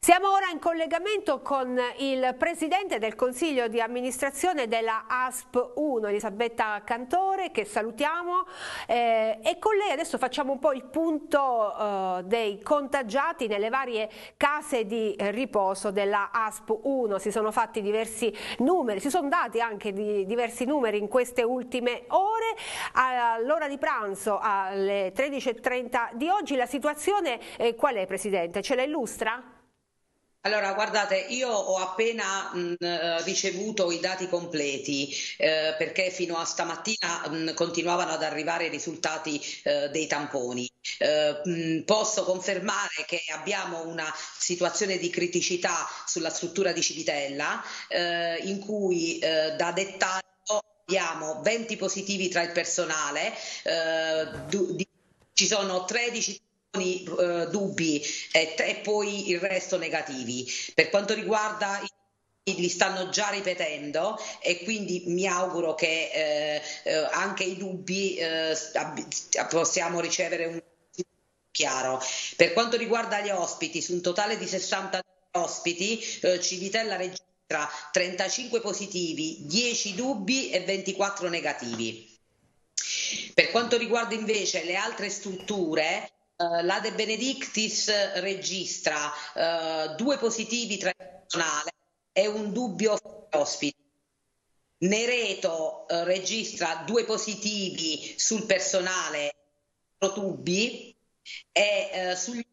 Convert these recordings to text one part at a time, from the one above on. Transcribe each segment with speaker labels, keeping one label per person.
Speaker 1: Siamo ora in collegamento con il presidente del Consiglio di amministrazione della ASP 1, Elisabetta Cantore, che salutiamo, e con lei adesso facciamo un po' il punto dei contagiati nelle varie case di riposo della ASP 1. Si sono fatti diversi numeri, si sono dati anche diversi numeri in queste ultime ore. All'ora di pranzo alle 13:30 di oggi la situazione qual è, Presidente? Ce la illustra?
Speaker 2: Allora, guardate, io ho appena ricevuto i dati completi perché fino a stamattina continuavano ad arrivare i risultati dei tamponi. Posso confermare che abbiamo una situazione di criticità sulla struttura di Civitella in cui da dettaglio abbiamo 20 positivi tra il personale, ci sono 13 dubbi e poi il resto negativi. Per quanto riguarda li stanno già ripetendo e quindi mi auguro che anche i dubbi possiamo ricevere un chiaro. Per quanto riguarda gli ospiti, su un totale di 60 ospiti, Civitella registra 35 positivi, 10 dubbi e 24 negativi. Per quanto riguarda invece le altre strutture, la De Benedictis registra 2 positivi tra il personale e un dubbio ospite. Nereto registra 2 positivi sul personale, dubbi, e sugli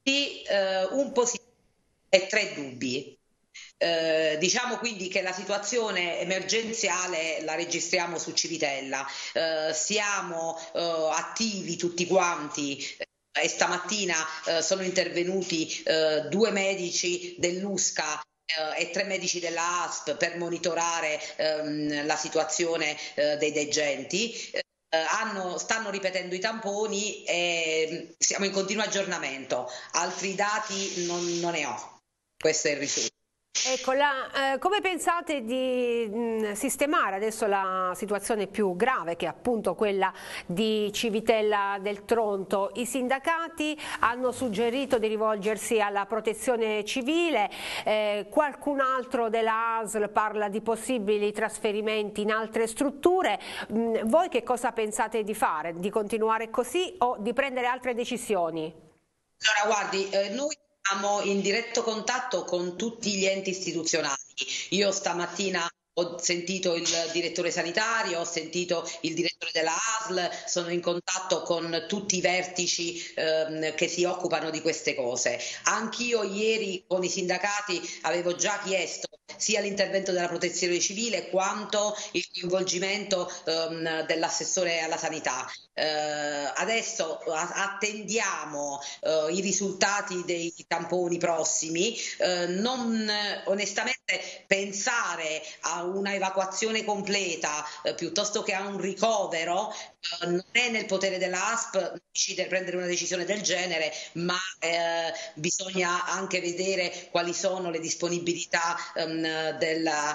Speaker 2: un positivo e 3 dubbi. Diciamo quindi che la situazione emergenziale la registriamo su Civitella, siamo attivi tutti quanti. E stamattina sono intervenuti 2 medici dell'USCA e 3 medici della ASP per monitorare la situazione dei degenti. Stanno ripetendo i tamponi e siamo in continuo aggiornamento. Altri dati non ne ho. Questo è il risultato.
Speaker 1: Ecco, come pensate di sistemare adesso la situazione più grave, che è appunto quella di Civitella del Tronto? I sindacati hanno suggerito di rivolgersi alla protezione civile, qualcun altro della ASL parla di possibili trasferimenti in altre strutture. Voi che cosa pensate di fare? Di continuare così o di prendere altre decisioni?
Speaker 2: Allora, guardi, noi siamo in diretto contatto con tutti gli enti istituzionali. Io stamattina ho sentito il direttore sanitario, ho sentito il direttore della ASL, sono in contatto con tutti i vertici che si occupano di queste cose. Anch'io ieri con i sindacati avevo già chiesto sia l'intervento della protezione civile quanto il coinvolgimento dell'assessore alla sanità. Adesso attendiamo i risultati dei tamponi prossimi. Onestamente pensare a una evacuazione completa piuttosto che a un ricovero non è nel potere della ASP prendere una decisione del genere, ma bisogna anche vedere quali sono le disponibilità della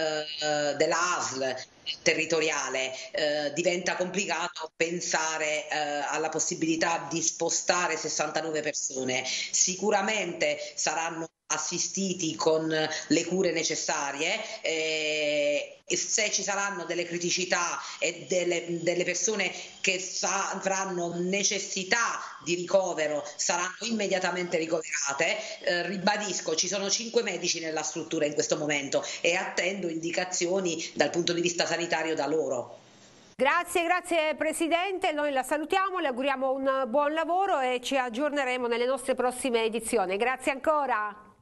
Speaker 2: ASL territoriale. Diventa complicato pensare alla possibilità di spostare 69 persone. Sicuramente saranno assistiti con le cure necessarie e se ci saranno delle criticità e delle persone che avranno necessità di ricovero saranno immediatamente ricoverate. Ribadisco, ci sono 5 medici nella struttura in questo momento e attendo indicazioni dal punto di vista sanitario da loro.
Speaker 1: Grazie Presidente, noi la salutiamo, le auguriamo un buon lavoro e ci aggiorneremo nelle nostre prossime edizioni. Grazie ancora.